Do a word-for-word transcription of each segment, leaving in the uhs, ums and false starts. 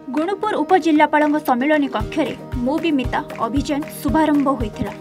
गुणुपुर उपजिल्लापाल सम्मिलन कक्ष मु भी मिता अभियान शुभारंभ होइथिला।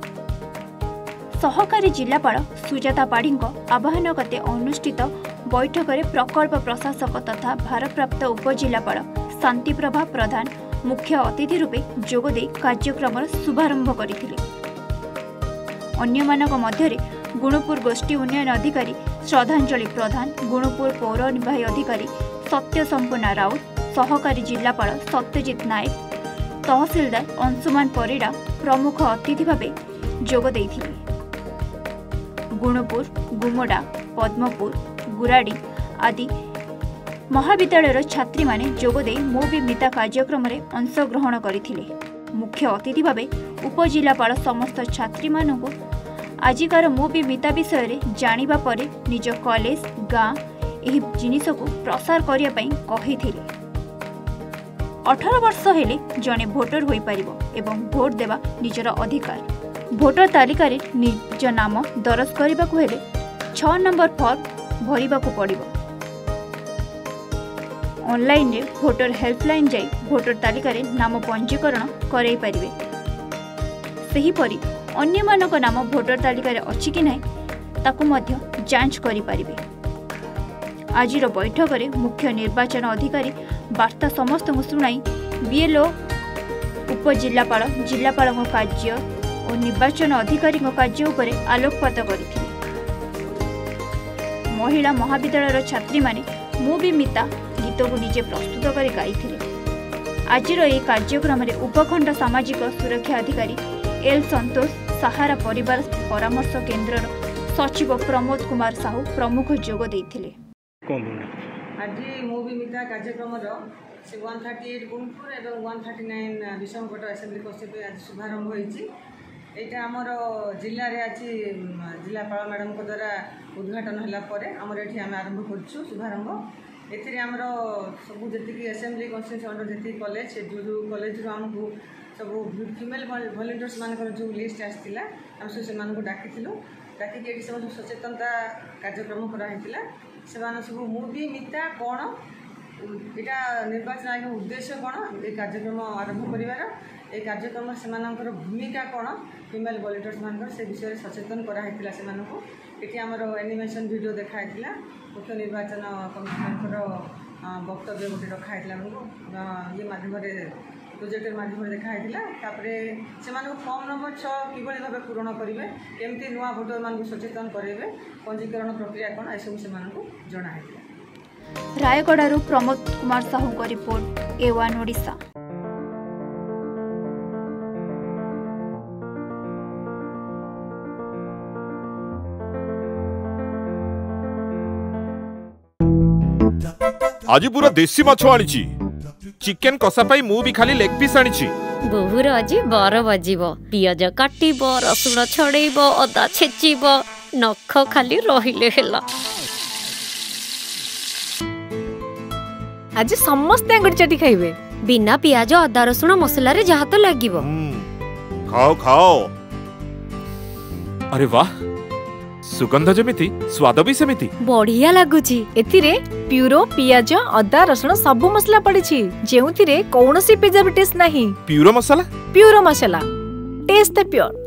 सहकारी जिलापाल सुजाता पाढ़ी आह्वान गते अनुष्ठित बैठक में प्रकल्प प्रशासक तथा भारप्राप्त उपजिलापाल शांतिप्रभा प्रधान मुख्य अतिथि रूपे जोगदे कार्यक्रम शुभारंभ करथिले। अन्यमानक मध्यरे गुणुपुर गोष्ठी उन्नयन अधिकारी श्रद्धांजलि प्रधान, गुणुपुर पौर निर्वाही अधिकारी सत्य संपूर्ण राउत, सहकारी जिलापाल सत्यजित नायक, तहसीलदार अंशुमान परिड़ा प्रमुख अतिथि भावे जोग देथिले। गुणुपुर, गुमडा, पद्मपुर, गुराड़ी आदि महाविद्यालयर छात्री माने जोगदे मो भी मिता कार्यक्रम में अंशग्रहण करथिले। मुख्य अतिथि भावे उपजिलापाल समस्त छात्री मानकु आजिकार मो भी मिता विषय में जानिबा परे निज कॉलेज गाँ एही जिनिस को प्रसार करिया पई कहिथिले। अठारह वर्ष हेले जने भोटर होई परिबो एवं भोट देवा निजर अधिकार। भोटर तालिका रे निज नाम दरज करबाकू हेले छह नंबर फॉर्म भरिबाकू पड़िबो। ऑनलाइन रे भोटर हेल्पलाइन जाई भोटर तालिका रे नाम पंजीकरण कराई परिबे। सही परी अन्य मानक नाम भोटर तालिका रे अछि कि नै ताकू मध्य जांच करि परिबे। आजिर बैठक में मुख्य निर्वाचन अधिकारी वार्ता समस्त शुणाई बीएलओ उपजिलापाल जिलापाल कार्य और निर्वाचन अधिकारी कार्य उपरे आलोकपात करथिले। महिला महाविद्यालयर छात्री माने मु भी मिता गीत को निजे प्रस्तुत कर गाइथिले। आजिर ए कार्यक्रम में उपखंड सामाजिक सुरक्षा अधिकारी एल संतोष, सहारा परिवार परामर्श केन्द्र सचिव प्रमोद कुमार साहू प्रमुख जोग देथिले। आज मूवी मिता कार्यक्रम से वन थर्टी एट गुणपुर और one thirty nine Bissamcuttack assembly कक्षे आज शुभारंभ होती। यहाँ आमर जिले में आज जिलापाल मैडम द्वारा उद्घाटन होगापर आमर ये आम आरंभ कर शुभारंभ। एथिरे आमर सब जी आसेम्बली कन्स्टिट्यूएंसी अंडर जी कॉलेज जो कॉलेज आमको सब फीमेल वॉलंटियर्स मान जो लिस्ट आसाला आम सब से डाकिलु डाकिक ये सब सचेतनता कार्यक्रम कराइला। से सब मु भी मिता कौन यहाँ निर्वाचन आयोग उद्देश्य कौन ये कार्यक्रम आरंभ कर कार्यक्रम से भूमिका कौन फीमेल वॉलंटियर्स मान से विषय सचेतन कराइला। से ये आमर एनिमेशन वीडियो देखाई मुख्य निर्वाचन कमिशनर वक्तव्य गोटे रखाई ये माध्यम प्रोजेक्टर माध्यम देखाई से फॉर्म नंबर छः कि भाव पूरण करेंगे केमती नुआ भोटर मान सचेतन करेंगे पंजीकरण प्रक्रिया कौन यह सब से जनाई। रायगड़ारू प्रमोद कुमार साहू को रिपोर्ट ए वन ओडिशा। आज पूरा देसी माछ आनी चिकेन कषा पाई मु भी खाली लेग पीस आनी बहुर आज बर बजिबो पियाज काटिबो रसुण छड़ेइबो अदा छेचिबो नख खाली रहिले हेला। आज समस्त अंगुर चटी खाइबे बिना पियाज अदा रसुण मसला रे जहा तो लागिबो। खाओ खाओ। अरे वाह सुगंध जमिति स्वाद भी सेमिति बढ़िया लागुची। एथिरे प्यूरो पियाज अदा रसुण सब मसला पड़िछि जेउथिरे कौनसी प्रिजर्वेटिव्स नाही। प्यूरो मसाला प्यूरो मसाला टेस्ट प्योर।